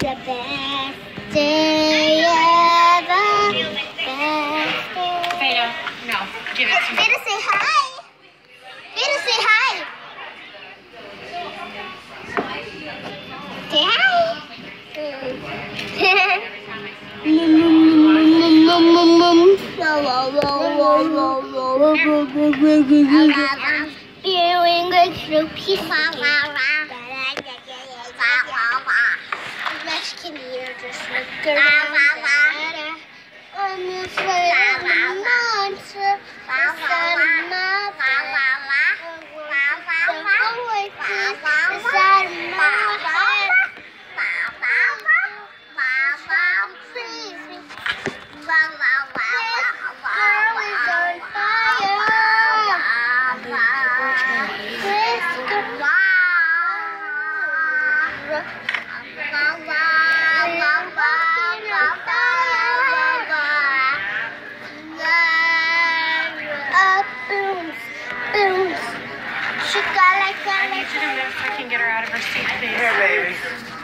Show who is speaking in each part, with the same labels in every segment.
Speaker 1: the best day ever. Best day.
Speaker 2: Veda, no. Give it to me.
Speaker 1: Veda, say hi. Veda, say hi. Say hi. Feeling good, Snoopy. Mexican ear just look around. I'm afraid of the monster.
Speaker 2: I need you to move so I can get her out of her seat, please.
Speaker 3: Here, baby.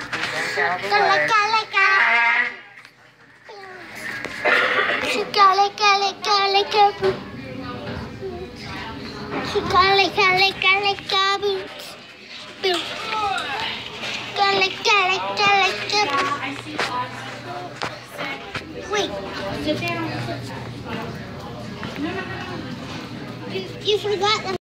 Speaker 1: Wait. You forgot them.